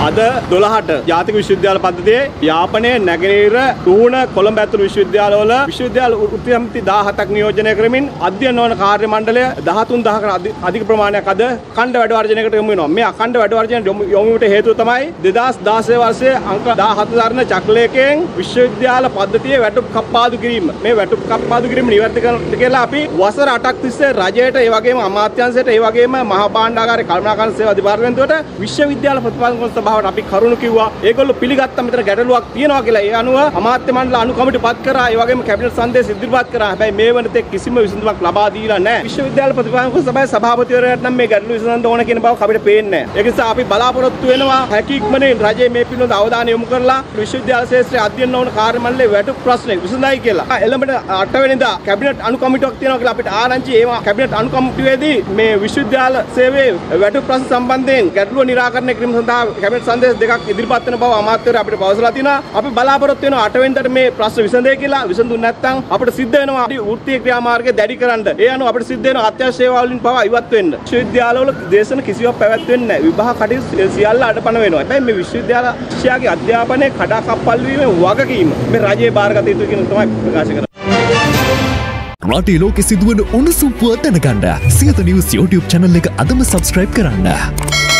අද 12ට ජාතික විශ්වවිද්‍යාල පද්ධතියේ යාපනයේ නැගෙනහිර රුහුණ කොළඹ ඇතුළු විශ්වවිද්‍යාලවල විශ්වවිද්‍යාල වෘත්ති සමිති 17ක් නියෝජනය කරමින් අධ්‍යයන නොවන කාර්ය මණ්ඩලය 13000කට අධික ප්‍රමාණයක් අද අඛණ්ඩ වැඩ වර්ජනයකට යොමු වෙනවා. මේ අඛණ්ඩ වැඩ වර්ජනයට යොමු වීමට හේතුව තමයි 2016 වර්ෂයේ අංක 17 දරන චක්‍රලේඛයෙන් විශ්වවිද්‍යාල පද්ධතියේ වැටුප් කප්පාදු කිරීම. මේ වැටුප් කප්පාදු කිරීම නිවැරදි කියලා අපි වසර 8ක් තිස්සේ රජයට ඒ වගේම අමාත්‍යාංශයට ඒ වගේම මහා භාණ්ඩාගාරේ කළමනාකරණ සේවා දෙපාර්තමේන්තුවට විශ්වවිද්‍යාල ප්‍රතිපාදන සභාවට අපි කරුණු කිව්වා. ඒගොල්ලෝ පිළිගත්තා මෙතන ගැටලුවක් තියෙනවා කියලා. ඒ අනුව අමාත්‍ය මණ්ඩල අනු කමිටු පත් කරා. ඒ වගේම කැබිනට් සංදේශ ඉදිරිපත් කරා. හැබැයි මේ වෙනතෙක් කිසිම විසඳුමක් ලබා දීලා නැහැ. විශ්වවිද්‍යාල ප්‍රතිපාදන සභාවේ සභාපතිවරයාට නම් මේ ගැටලුව විසඳන්න ඕන කියන බව අපිට පේන්නේ නැහැ. ඒ නිසා අපි බලාපොරොත්තු වෙනවා හැකි ඉක්මනින් රජයේ මේ පිළිබඳව අවධානය යොමු කරලා විශ්වවිද්‍යාල ශාස්ත්‍රයේ අධ්‍යයන නොවන කාර්ය මණ්ඩලයේ වැටුප් ප්‍රශ්නේ විසඳයි කියලා. එළඹට 8 වෙනිදා කැබිනට් අනු කමිටුවක් තියෙනවා කියලා අපිට ආරංචි ඒවා කැබිනට් අනු කමිටුවේදී මේ විශ්වවිද්‍යාල සේවයේ වැටුප් ප්‍රශ්න සම්බන්ධයෙන් ගැටලුව නිරාකරණය කිරීම සඳහා කැබිනට් සංදේශ දෙකක් ඉදිරිපත් වෙන බව අමාත්‍යවරු අපිට පවසලා තිනවා. අපි බලාපොරොත්තු වෙනවා 8 වෙනිදාට මේ ප්‍රශ්න විසඳෙයි කියලා. විසඳුනේ නැත්නම් අපිට සිද්ධ වෙනවා වෘත්තීය ක්‍රියාමාර්ගය දැඩි කරන්න. ඒ අනුව අපිට සිද්ධ වෙනවා අත්‍යවශ්‍ය සේවා වලින් පවා ඉවත් වෙන්න. විශ්වවිද්‍යාලවල දේශන කිසිවක් පැවැත්වෙන්නේ නැහැ. විභාග කටයුතු සියල්ල අඩපණ වෙනවා. හැබැයි මේ විශ්වවිද්‍යාල ශිෂ්‍යයාගේ අධ්‍යාපනයේ කඩාකප්පල් වීමේ වගකීම මේ රජයේ බාරගත යුතු කියන තමයි ප්‍රකාශ කරන්නේ. රටේ ලෝකෙ සිදුවන උණුසුම් පුවත් දැනගන්න සියත නිවුස් YouTube channel එක අදම subscribe කරන්න.